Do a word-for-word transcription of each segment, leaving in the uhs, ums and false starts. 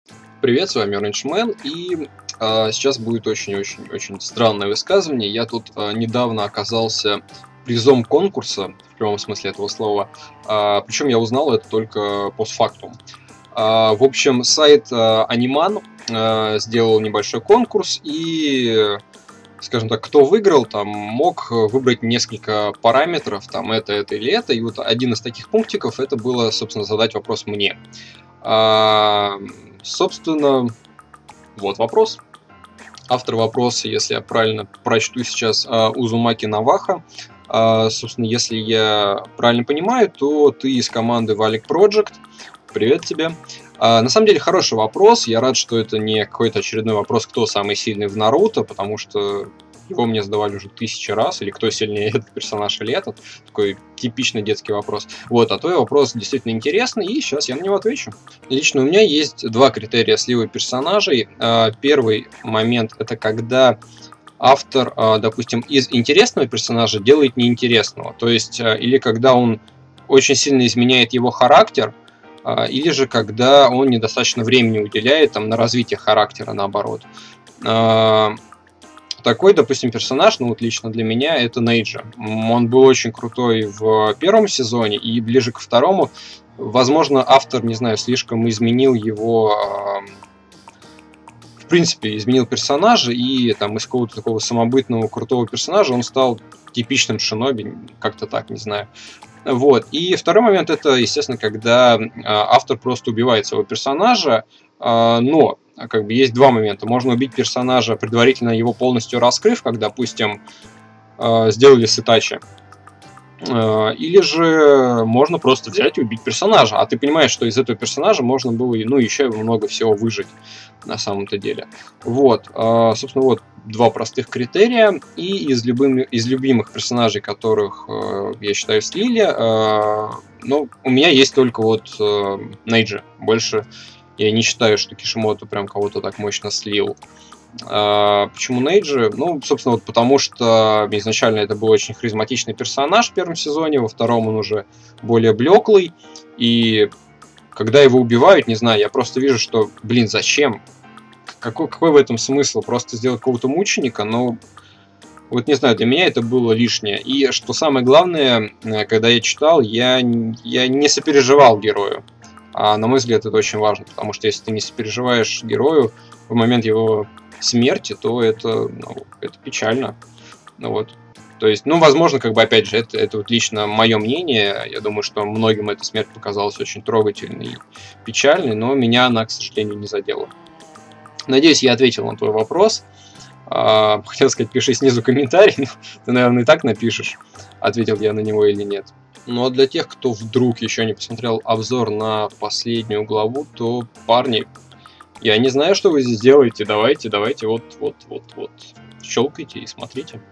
Привет, с вами Orangeman, и а, сейчас будет очень-очень-очень странное высказывание. Я тут а, недавно оказался призом конкурса, в прямом смысле этого слова, а, причем я узнал это только постфактум. А, в общем, сайт а, Animan а, сделал небольшой конкурс, и, скажем так, кто выиграл, там мог выбрать несколько параметров, там это, это или это, и вот один из таких пунктиков это было, собственно, задать вопрос мне. А, собственно, вот вопрос. Автор вопроса, если я правильно прочту сейчас, Узумаки Наваха. Собственно, если я правильно понимаю, то ты из команды Valak Project. Привет тебе. На самом деле хороший вопрос. Я рад, что это не какой-то очередной вопрос, кто самый сильный в Наруто, потому что его мне задавали уже тысячи раз, или кто сильнее, этот персонаж или этот. Такой типичный детский вопрос. Вот, а твой вопрос действительно интересный, и сейчас я на него отвечу. Лично у меня есть два критерия слива персонажей. Первый момент — это когда автор, допустим, из интересного персонажа делает неинтересного. То есть, или когда он очень сильно изменяет его характер, или же когда он недостаточно времени уделяет там, на развитие характера, наоборот. Такой, допустим, персонаж, ну вот лично для меня, это Нейджи. Он был очень крутой в первом сезоне, и ближе к второму, возможно, автор, не знаю, слишком изменил его, в принципе, изменил персонажа, и там из какого-то такого самобытного крутого персонажа он стал типичным шиноби, как-то так, не знаю. Вот. И второй момент, это, естественно, когда автор просто убивает своего персонажа, но как бы есть два момента. Можно убить персонажа, предварительно его полностью раскрыв, как, допустим, сделали с Итачи. Или же можно просто взять и убить персонажа. А ты понимаешь, что из этого персонажа можно было, ну, еще много всего выжить на самом-то деле. Вот. Собственно, вот два простых критерия. И из, любым, из любимых персонажей, которых я считаю слили, ну, у меня есть только вот Нейджи. Больше я не считаю, что Кишимото прям кого-то так мощно слил. А, почему Нейджи? Ну, собственно, вот потому что изначально это был очень харизматичный персонаж в первом сезоне, во втором он уже более блеклый. И когда его убивают, не знаю, я просто вижу, что, блин, зачем? Какой, какой в этом смысл? Просто сделать какого-то мученика? Ну, вот не знаю, для меня это было лишнее. И что самое главное, когда я читал, я, я не сопереживал герою. А на мой взгляд, это очень важно, потому что если ты не сопереживаешь герою в момент его смерти, то это, ну, это печально. Ну, вот. То есть, ну, возможно, как бы, опять же, это, это вот лично мое мнение. Я думаю, что многим эта смерть показалась очень трогательной и печальной, но меня она, к сожалению, не задела. Надеюсь, я ответил на твой вопрос. А, хотел сказать, пиши снизу комментарий, но ты, наверное, и так напишешь, ответил я на него или нет. Ну а для тех, кто вдруг еще не посмотрел обзор на последнюю главу, то, парни, я не знаю, что вы здесь делаете. Давайте, давайте, вот, вот, вот, вот. Щелкайте и смотрите.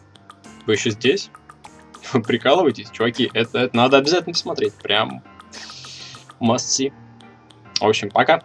Вы еще здесь? Вы прикалываетесь? Чуваки, это, это надо обязательно посмотреть. Прям must see. В общем, пока.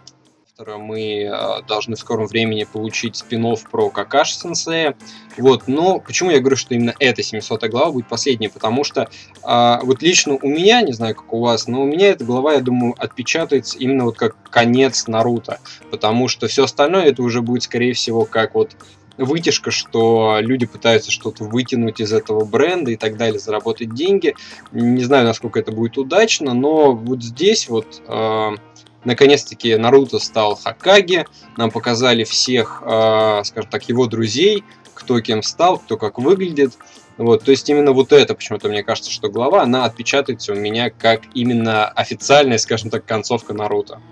Мы э, должны в скором времени получить спин-офф про Какаши-сенсея. Вот, но почему я говорю, что именно эта семисотая глава будет последней? Потому что э, вот лично у меня, не знаю, как у вас, но у меня эта глава, я думаю, отпечатается именно вот как конец Наруто. Потому что все остальное это уже будет, скорее всего, как вот вытяжка, что люди пытаются что-то вытянуть из этого бренда и так далее, заработать деньги. Не знаю, насколько это будет удачно, но вот здесь вот... Э, Наконец-таки Наруто стал Хокаге, нам показали всех, э, скажем так, его друзей, кто кем стал, кто как выглядит. Вот, то есть именно вот это, почему-то мне кажется, что глава, она отпечатается у меня как именно официальная, скажем так, концовка Наруто.